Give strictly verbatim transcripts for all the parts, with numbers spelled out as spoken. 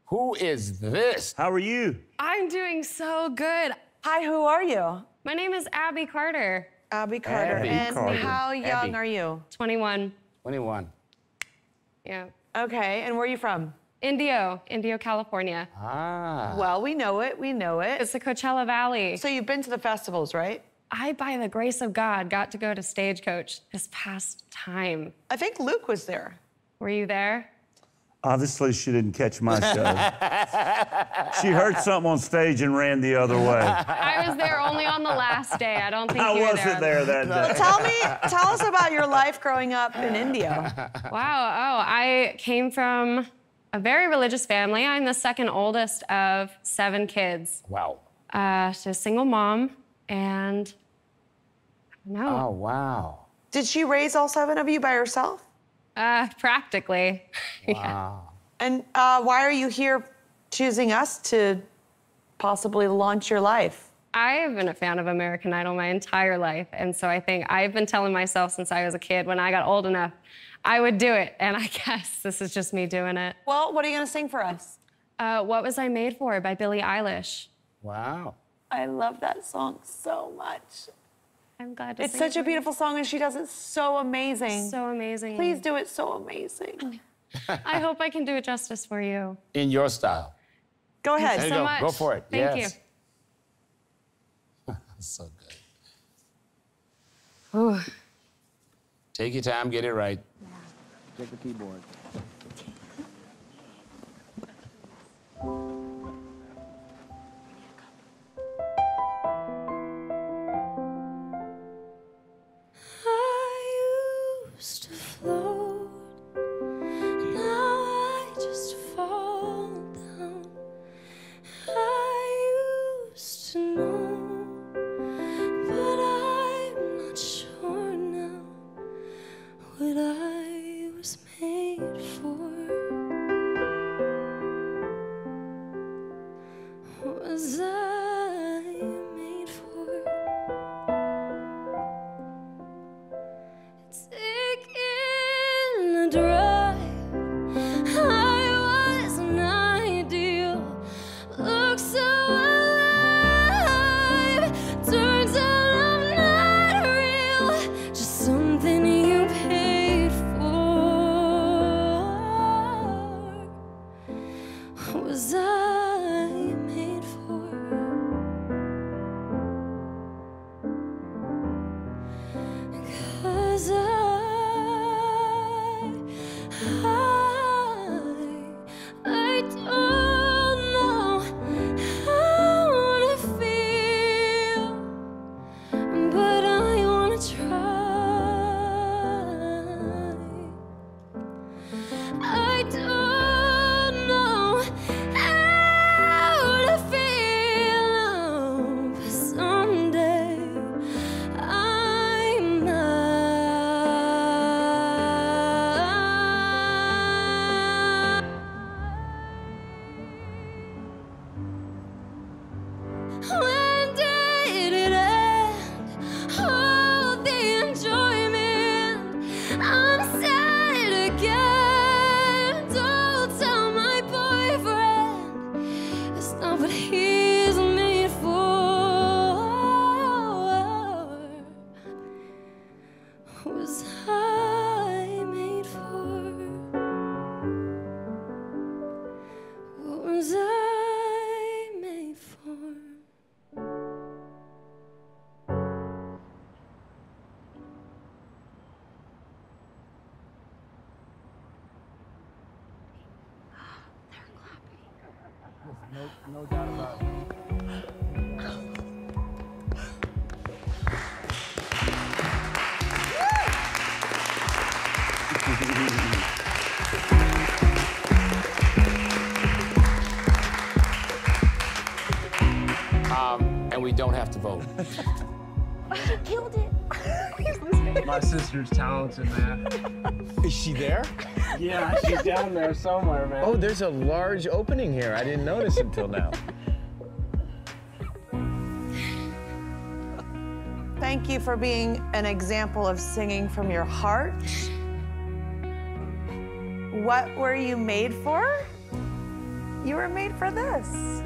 Who is this? How are you? I'm doing so good. Hi, who are you? My name is Abby Carter. Abby Carter. Abby and Carter. how young Abby. are you? twenty-one. twenty-one. Yeah. Okay, and where are you from? Indio, Indio, California. Ah. Well, we know it, we know it. It's the Coachella Valley. So you've been to the festivals, right? I, by the grace of God, got to go to Stagecoach this past time. I think Luke was there. Were you there? Obviously, she didn't catch my show. She heard something on stage and ran the other way. I was there only on the last day. I don't think I you were wasn't there. there that day. Tell me, tell us about your life growing up in India. Wow, oh, I came from a very religious family. I'm the second oldest of seven kids. Wow. Uh, so single mom, and I don't know. Oh, wow. Did she raise all seven of you by herself? Uh, practically. Yeah. Wow. And uh, why are you here choosing us to possibly launch your life? I've been a fan of American Idol my entire life, and so I think I've been telling myself since I was a kid, when I got old enough, I would do it, and I guess this is just me doing it. Well, what are you gonna sing for us? Uh, What Was I Made For by Billie Eilish. Wow. I love that song so much. I'm glad to It's sing such it a for you. beautiful song, and she does it so amazing. So amazing. Please do it so amazing. I hope I can do it justice for you. In your style. Go There ahead. you so go. much. Go for it. Thank yes. you. So good. Ooh. Take your time, get it right. Check the keyboard. I used to float, now I just fall down. I used to know, but I'm not sure now what I was made for. Was I made for? Taking a drive, I wasn't ideal. Look so alive, turns out I'm not real. Just something you paid for. Was I made for? 'Cause I I don't know how to feel, but I wanna try. I don't know how to feel, but someday I When did it end? Oh, the enjoyment. I'm sad again. Don't tell my boyfriend it's not what he's made for. Was I made for? What was I made for? No, no doubt about it. Um, and we don't have to vote. She killed it. My sister's talented, man. Is she there? Yeah, she's down there somewhere, man. Oh, there's a large opening here. I didn't notice until now. Thank you for being an example of singing from your heart. What were you made for? You were made for this.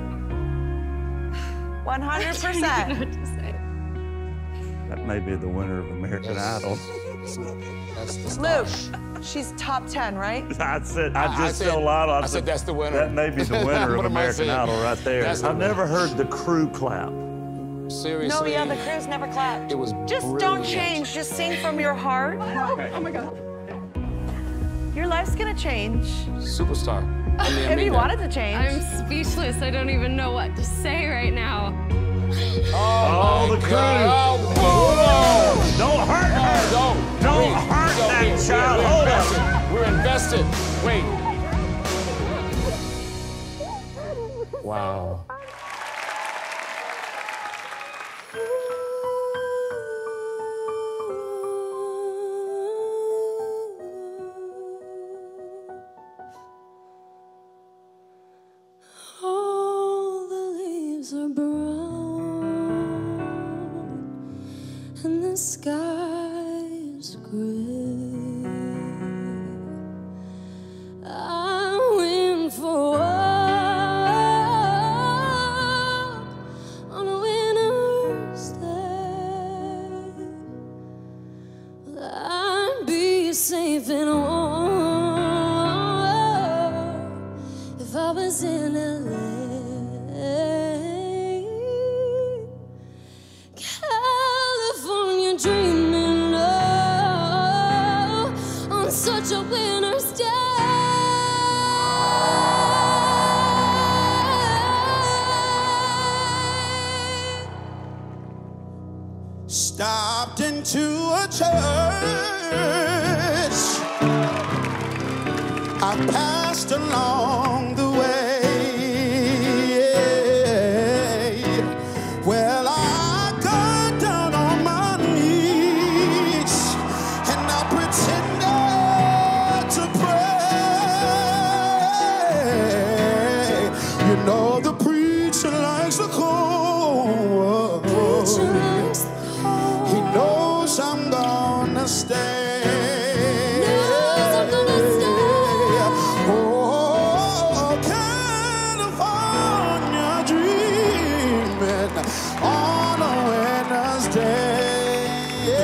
one hundred I don't even percent. know what to say. That may be the winner of American Idol. That's the Luke, star. she's top ten, right? I said, I I- I just said- said out. I said that's the winner. That may be the winner What of am I American saying? Idol right there. That's the I've never winner. heard the crew clap. Seriously. No, yeah, the crews never clapped. It was Just don't brilliant. change. Just sing from your heart. Oh my God. Your life's gonna change. Superstar. I mean, I If mean you that. wanted to change. I'm speechless. I don't even know what to say right now. Oh, the my crew. God. Oh, whoa. Don't hurt her. Don't. Don't Wait, hurt don't. that We're- child. We're Hold invested. on. We're invested. Wait. Wow. All the leaves are brown and the sky is gray. I went for a walk on a winter's day. Well, I'd be safe and warm if I was in L A. California dreaming oh, on such a winter's day. Stopped into a church. I passed along the way. Well, I got down on my knees and I pretended to pray. You know the preacher likes the cold. Preacher likes the cold. He knows I'm gonna stay. Knows I'm gonna stay. Oh, California dreaming on a winter's day.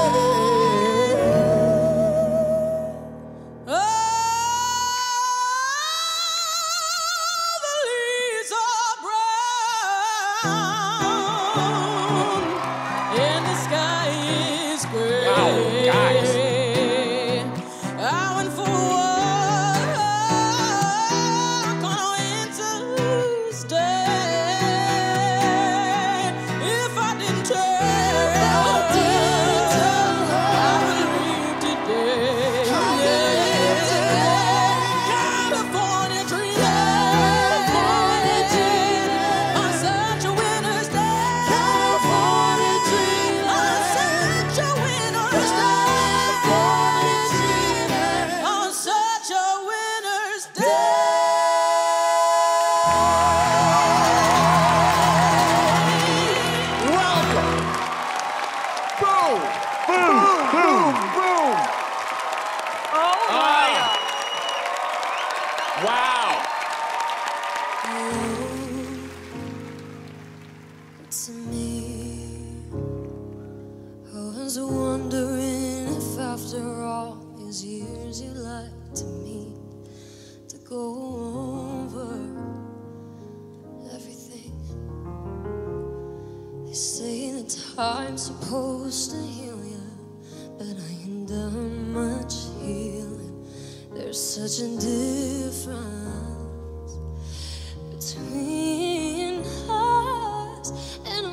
Oh, the leaves are brown and the sky is gray. Wow, guys. I went for a walk on a winter's day. If I didn't tell, I would leave today. California dreaming on such a winter's day. California dreaming on such a winter's day. On such a winter's day. Welcome. Boom. Boom. Boom. Boom. Wow. To me, I was wondering if after all these years you'd like to meet, to go over everything. They say that time's supposed to heal you, but I ain't done much healing. There's such a difference between us and a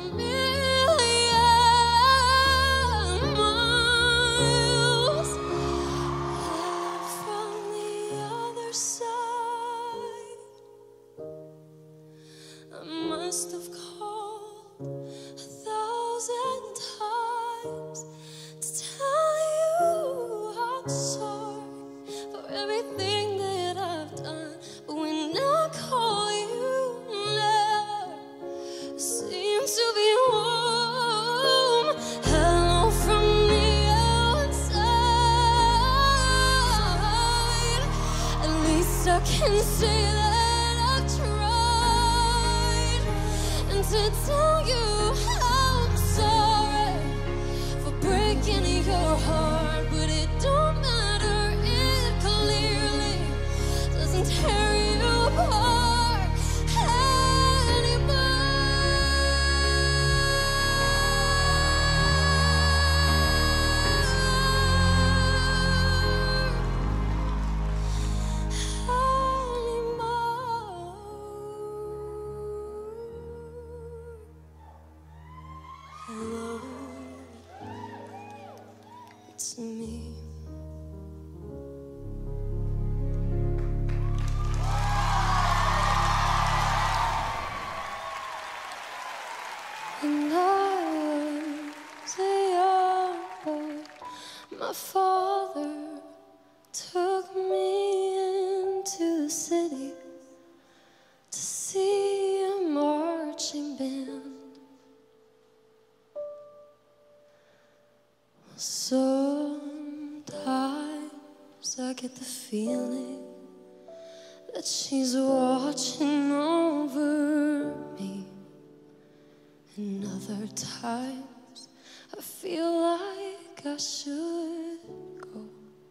million miles. And from the other side, I must have called a thousand times to tell you I'm sorry for everything that I've done. But when I call you, never seems to be home. Hello from the outside. At least I can say that I've to tell you I'm sorry for breaking your heart, but it don't matter, it clearly doesn't tear you apart anymore. Hello, it's me. And I was a young boy. My father took me into the city to see a marching band. Sometimes I get the feeling that she's watching over me, and other times I feel like I should go.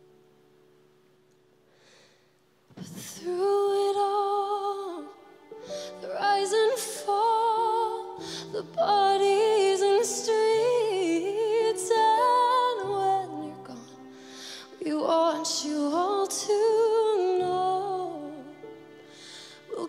But through it all, the rise and fall, the bodies in the streets, and when you're gone, we want you all to know we'll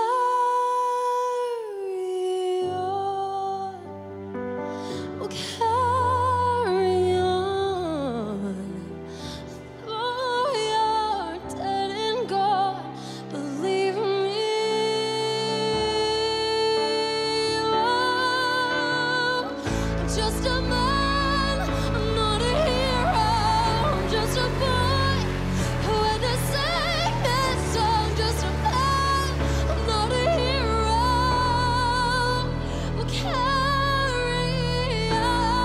carry on, we'll carry on. Though you're dead and gone, believe me, oh, I'm just a man, I'm not a hero, I'm just a boy who had to sing this song. Just a man, I'm not a hero, we'll carry on.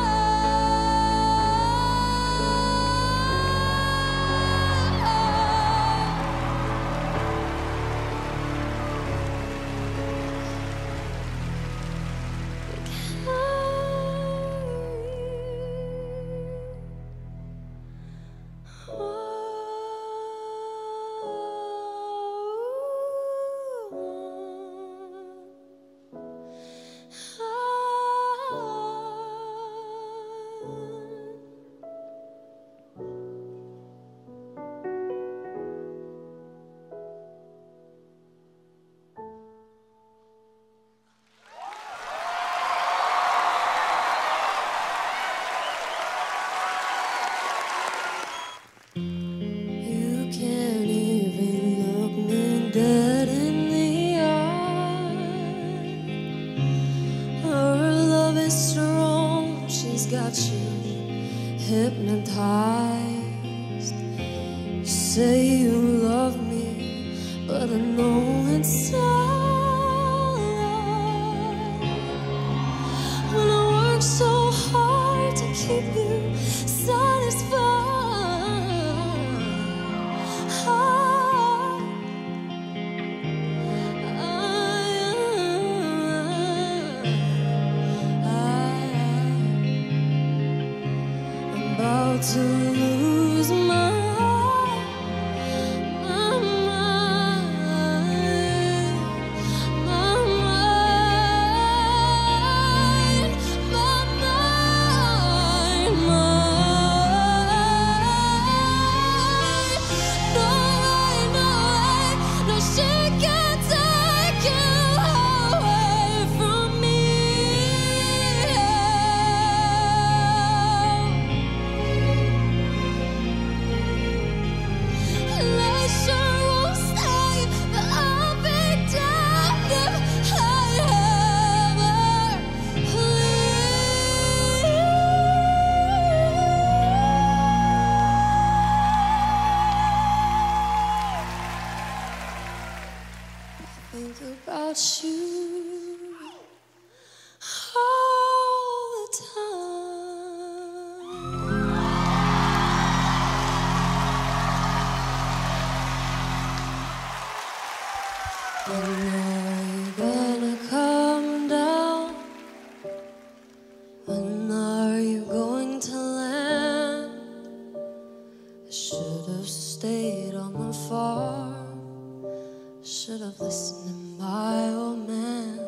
You can't even look me dead in the eye. Her love is strong, she's got you hypnotized. You say you love me, but I know inside, when I work so hard to keep you satisfied, I'm about to lose my my mind, my mind, my mind, mind. No way, no way, no, she can't take you away from me. They sure won't stay, but I'll be damned if I ever leave. Think about you all the time. When are you gonna come down? should have listened to my old man.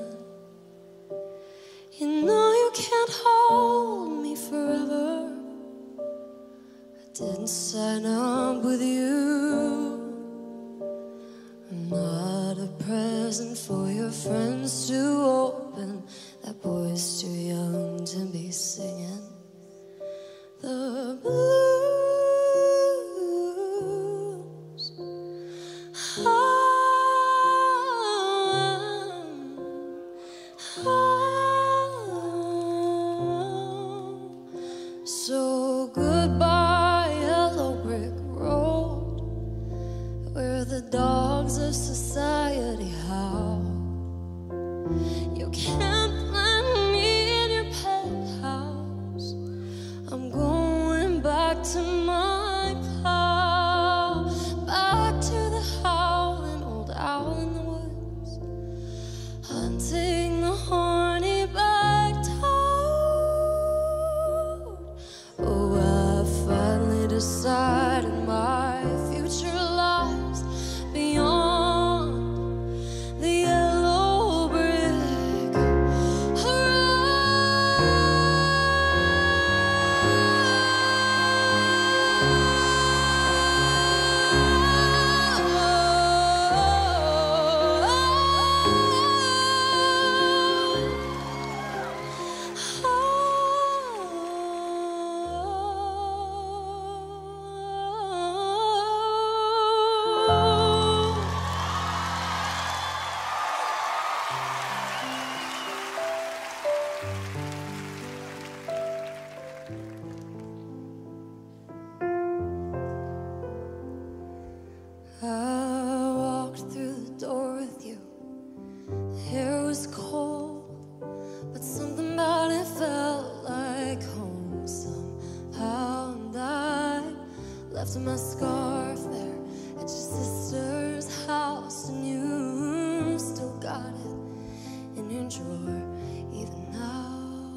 You know you can't hold me forever. I didn't sign up with you. I'm not a present for your friends to open. That boy's too young to be singing the blues. Oh, so goodbye, yellow brick road, where the dogs of society howl. You can't plant me in your penthouse. I'm going back to my pal, back to the howling old owl in the woods, hunting the horny back toad. Oh, I finally decided my future lies beyond the yellow brick I walked through the door with you. The air was cold, but something about it felt like home somehow. And I left my scarf there at your sister's house, and you still got it in your drawer even now.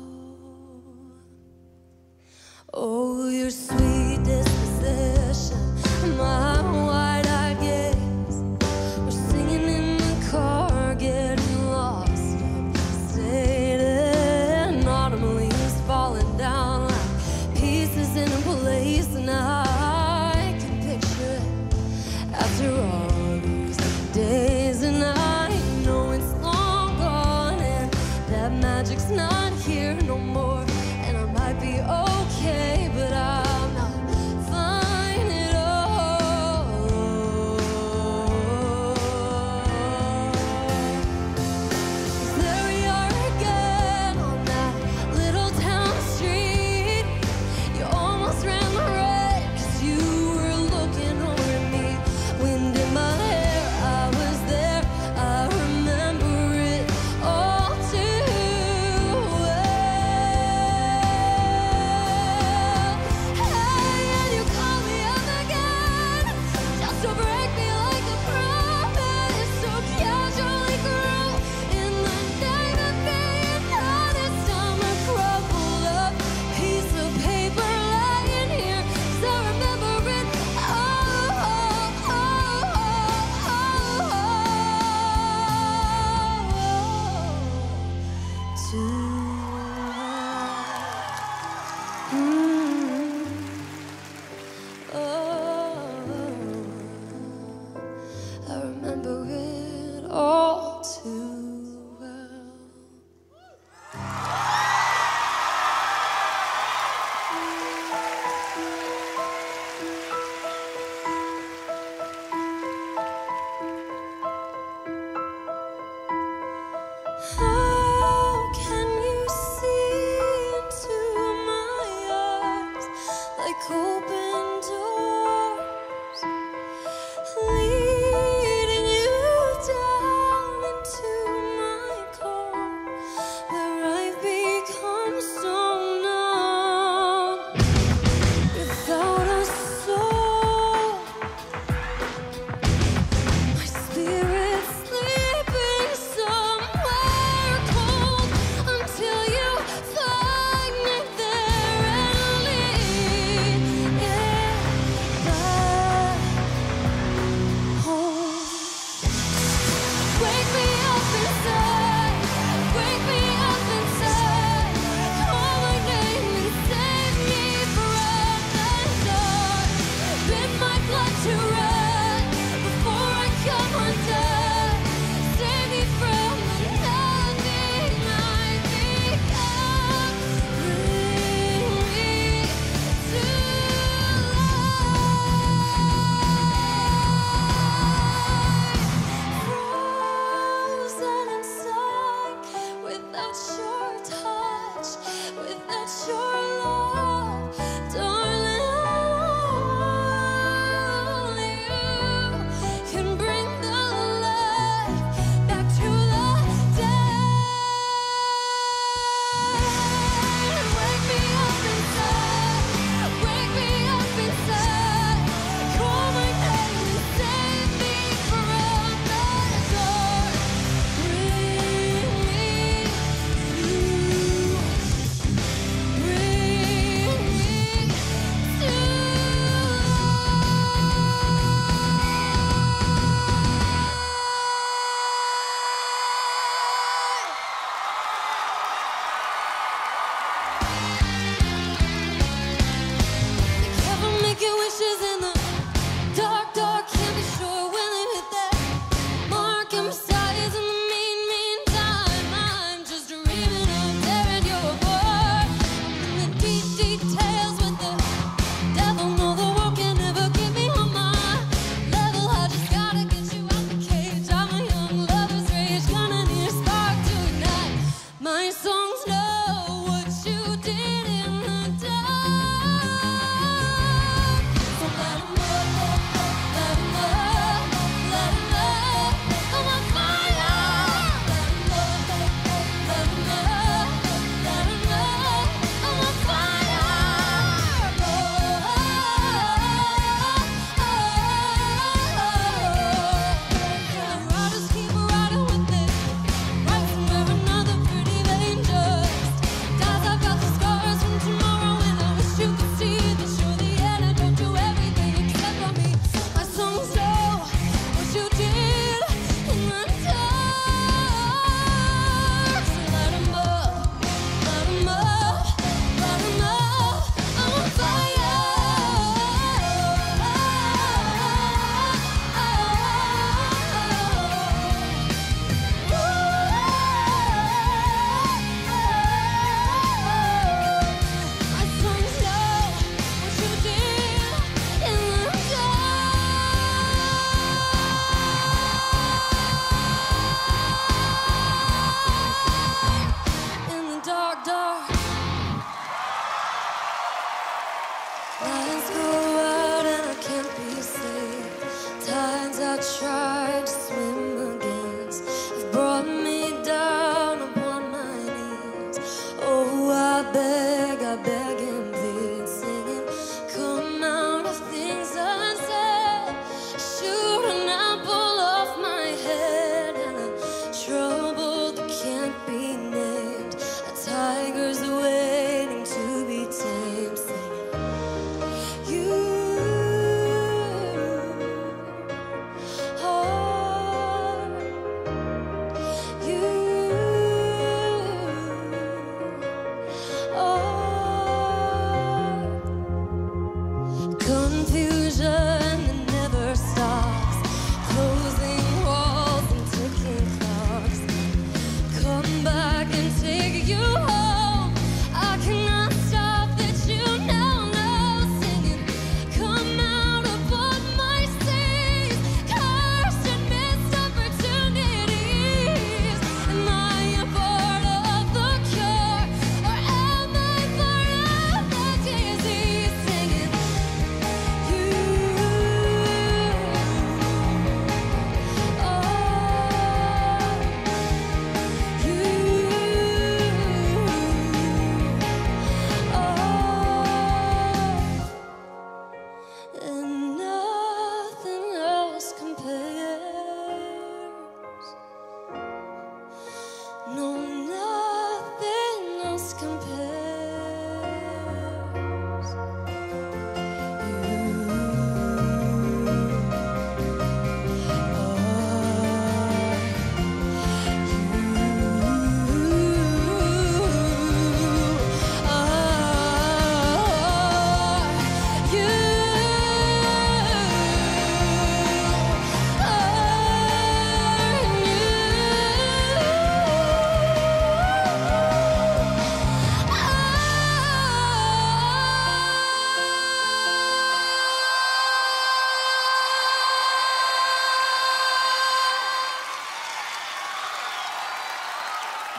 Oh, your sweet disposition, my wide-eyed gaze, we're singing in the car, getting lost, upstate, autumn leaves falling down like pieces in a place, and I can picture it after all these days, and I know it's long gone, and that magic's not here no more, and I might be okay, but I'm not fine at all. 'Cause there we are again on that little town street. You almost ran the red 'cause you were looking over at me. Wind in my hair, I was there, I remember it all too well. Hey, and you call me up again, just to break me like a promise, so casually grew in the name of being honest. I'm a crumpled up piece of paper lying here, 'cause I remember it all, oh, oh, too well. Mm. Oh, I remember it all too well. How can you see into my eyes like open doors, leading you down into my car, where I've become so numb without a soul. My spirit's sleeping somewhere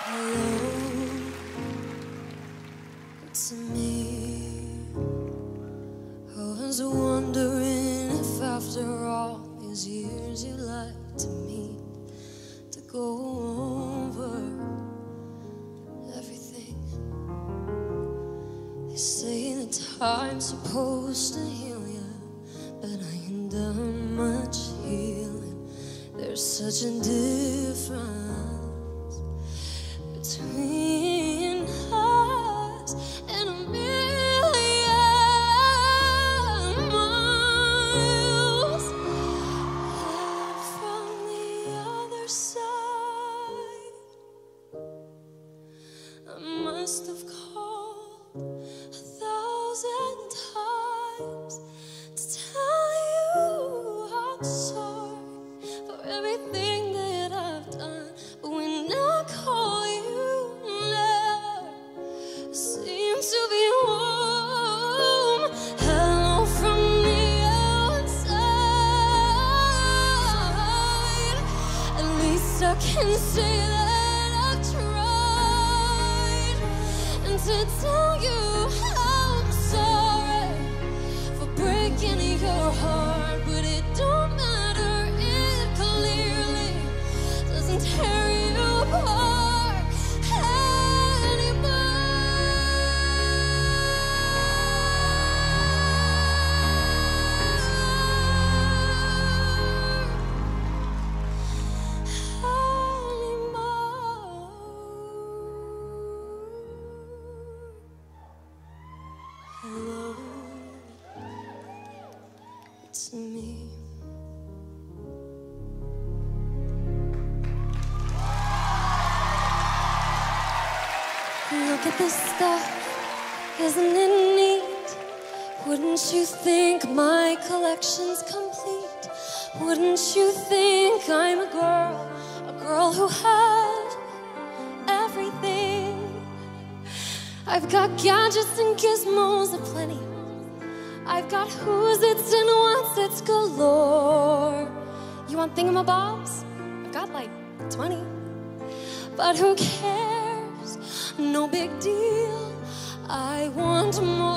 To me, I was wondering if after all these years you'd like to meet, to go over everything. They say that time's supposed to heal you, but I ain't done much healing. There's such a difference between us and a million miles. And from the other side, I must have called a thousand times to tell you I'm sorry for everything that I've done. But when I call you, never seems to be warm. Hello from the outside. At least I can say that I've tried, and to tell you I'm sorry for breaking your heart. But it don't matter, it clearly doesn't tear you apart anymore. Hello, it's me. Look at this stuff, isn't it neat? Wouldn't you think my collection's complete? Wouldn't you think I'm a girl, a girl who has everything? I've got gadgets and gizmos aplenty. I've got who's it's and what's it's galore. You want thingamabobs? I've got like twenty. But who cares? No big deal. I want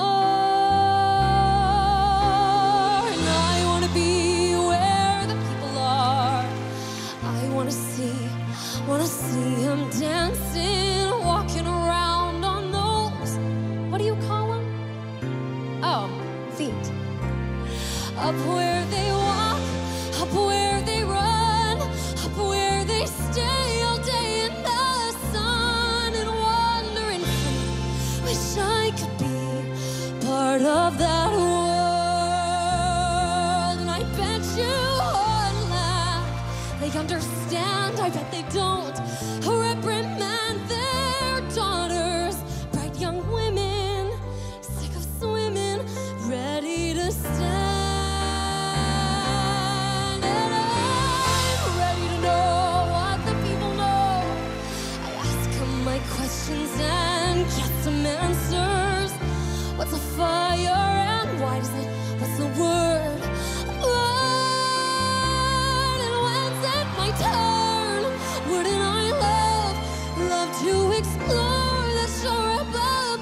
more. And I want to be where the people are. I want to see, want to see them dancing, walking around on those, what do you call them? Oh, feet. Up where they walk, up where they run, up where they stay all day in the sun, and wandering free. Wish I could be part of that world. And I bet you would laugh. They understand, I bet they don't. Reprimand their daughters, bright young women, sick of swimming, ready to stand. And I'm ready to know what the people know. I ask them my questions and get some answers. What's a fire and why does it, what's the word? Burn. And when's it my turn? Wouldn't I love, love to explore the shore above?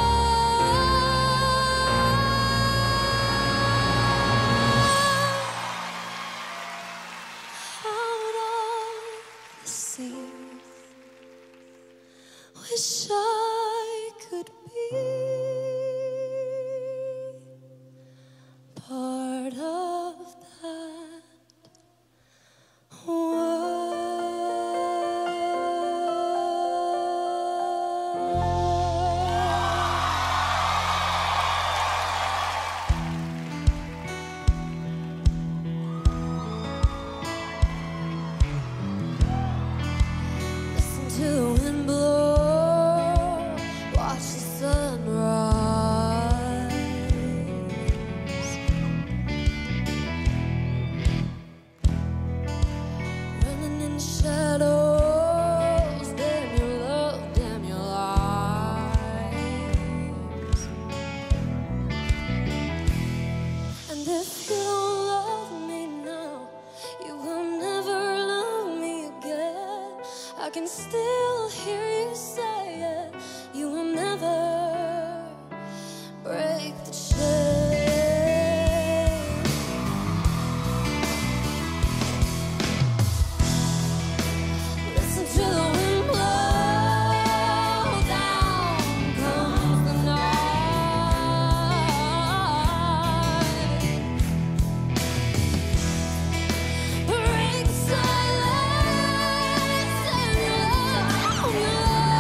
Out on the sea. Wish I could be part of that Listen to the wind blow, watch the sunrise. I can still hear you say it. You will never break the chain. Listen to the wind blow, down comes the night. Break silence and love your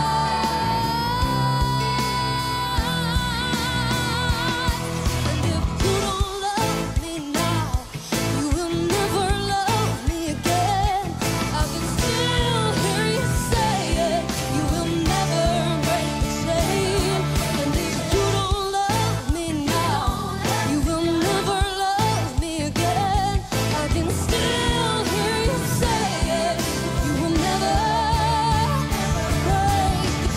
life. And if you don't love me now, you will never love me again. I can still hear you say it. You will never break the chain. And if you don't love me now, you will never love me again. I can still hear you say it. You will never break the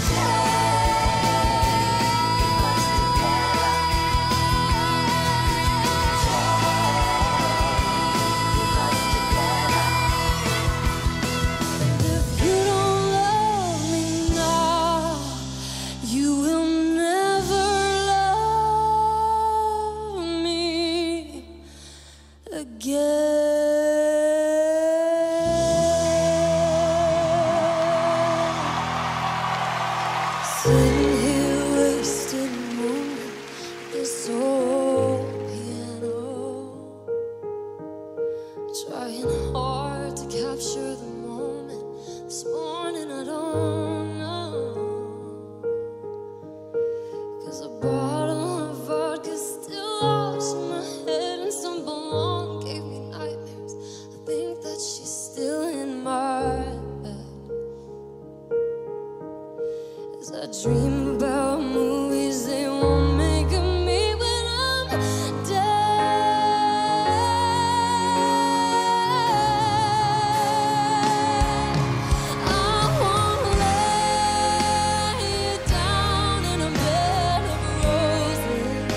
And if you don't love me now, you will never love me again. Sitting here wasting a moment, this old piano, trying hard to capture the moment. This morning I don't know, 'cause a bottle of vodka still lost in my head, and some blonde gave me nightmares. I think that she's still in my bed as I dream about movies they won't make of me when I'm dead. I wanna lay you down in a bed of roses.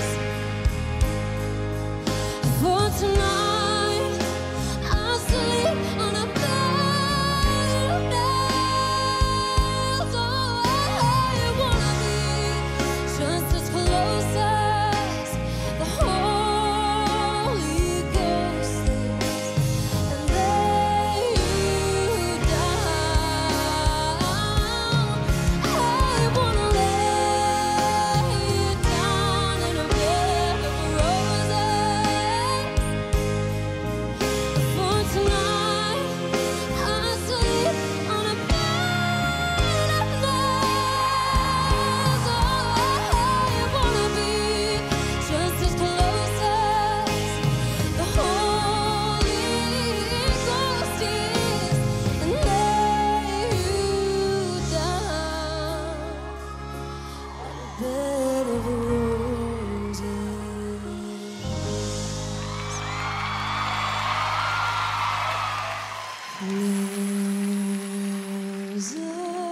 For tonight, I'll sleep on a bed of nails. Oh, I wanna be just as close as the Holy Ghost is, and lay you down. I wanna lay you down in a bed of roses. For tonight, I'll sleep on a bed of nails. Oh, I wanna be just as close as the Holy Ghost is, and lay you down on a bed of roses. There's a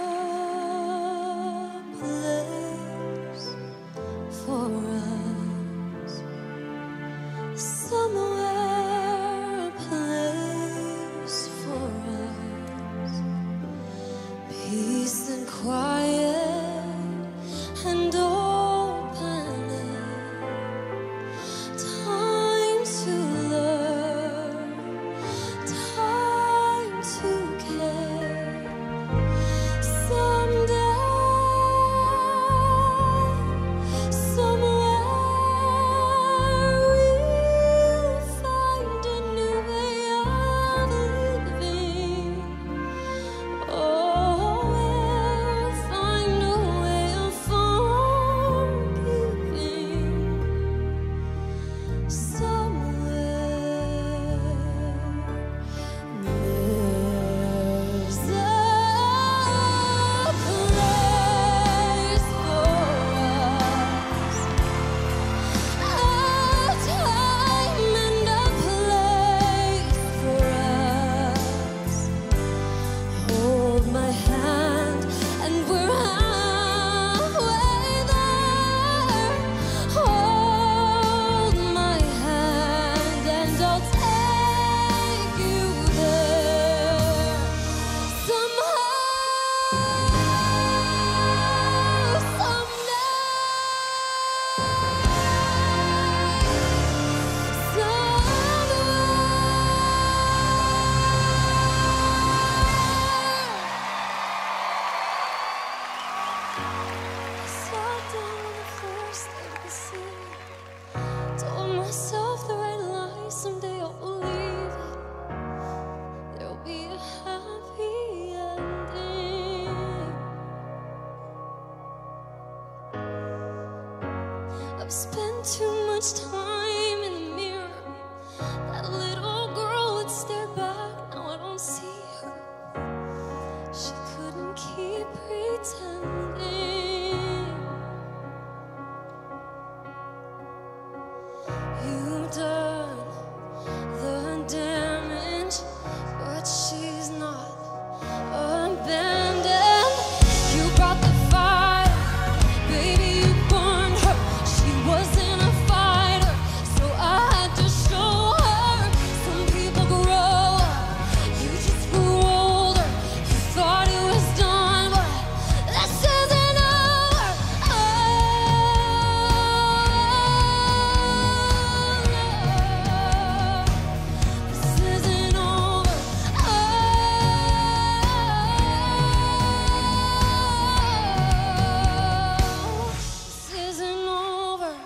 place for us, somewhere a place for us, peace and quiet and open air, time to learn, time to care. Someday, somewhere, we'll find a new way of living. Oh, we'll find I've spent too much time in the mirror. That little girl would stare back, now I don't see her. She couldn't keep pretending. You've done the damage, but she's not abandoned. You brought the fire, baby, you burned her. She wasn't a fighter, so I had to show her. Some people grow up, you just grew older. You thought it was done, but this isn't over. Oh, this isn't over. Oh, this isn't over.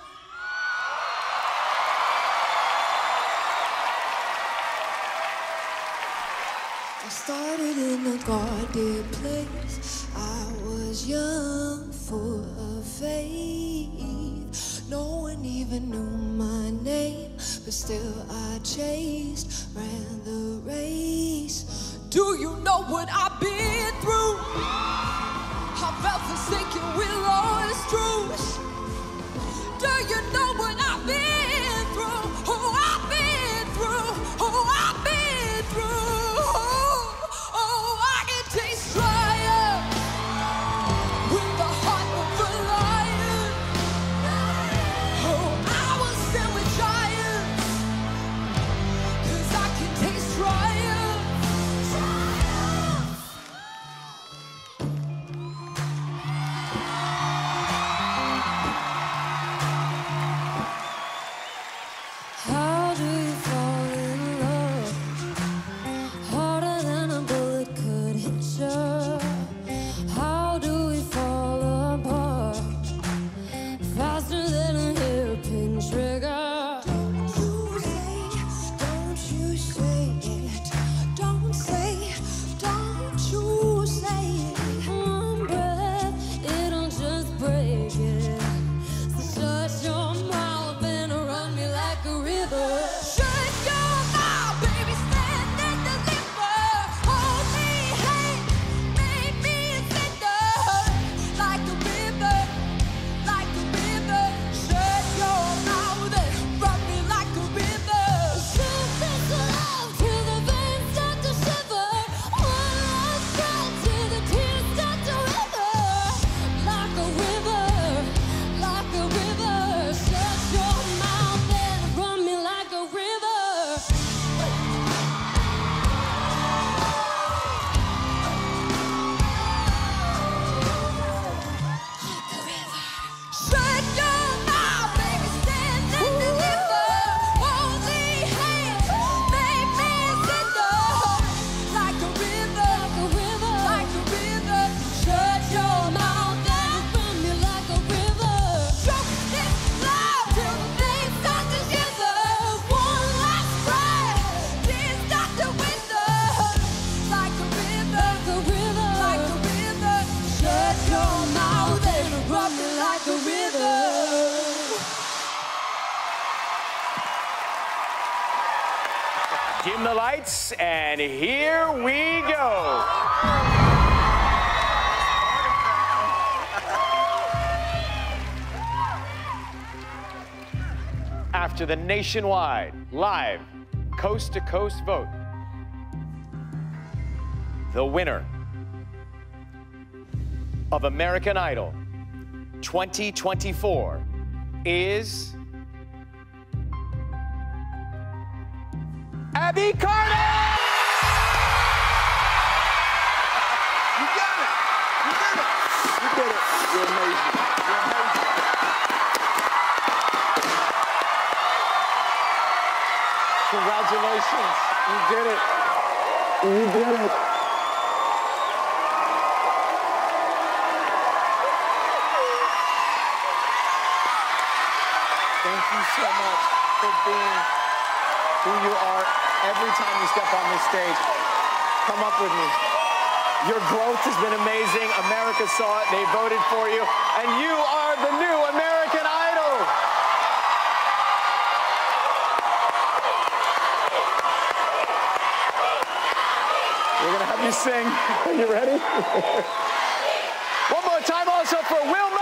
I started in a guarded place. I was young, full of faith. No one even knew my name, but still I chased, ran the race. Do you know what I've been through? I felt forsaken with Lord's truth. Do you know what I've been through? Who I've been through? Who I've been through? Oh, I can taste fire with the heart of a lion. Oh, I will stand with giants, 'cause I can taste triumph. How do you fall in love? Harder than a bullet could hit you. How do we fall apart? Faster than a hairpin trigger. Don't you say, don't you say it. Don't say, don't you say it. One breath, it'll just break it. So shut your mouth and run me like a river. Shut your mouth, baby, stand and deliver. Hold me, hey, make me tender. Like a river, like a river. Shut your mouth and run me like a river. Shoot this love till the veins start to shiver. One last breath till the tears start to river. Like a river, like a river. Shut your mouth and Run me like a river. shut your mouth, baby, stand and deliver. Hold me, hands, make me tender. Like a river, Like a river. like a river. Shut your mouth and Run me like a river. choke this love till the veins start to shiver. One last breath, tears start to wither. Like a river, Like a river. like a river. Shut your mouth and run me like a river. Dim the lights, and here we go. After the nationwide, live, coast-to-coast vote, the winner of American Idol twenty twenty-four is Abby Carter! You got it. You did it. You did it. You're amazing. You're amazing. Congratulations. You did it. You did it. Thank you so much for being who you are every time you step on this stage. Come up with me. Your growth has been amazing. America saw it. They voted for you. And you are the new American Idol. you sing. Are you ready? One more time also for Will